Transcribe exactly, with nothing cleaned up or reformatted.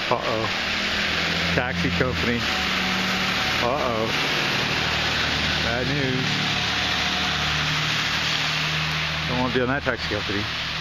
Uh-oh. Taxi company. Uh-oh. Bad news. Don't want to be on that taxi company.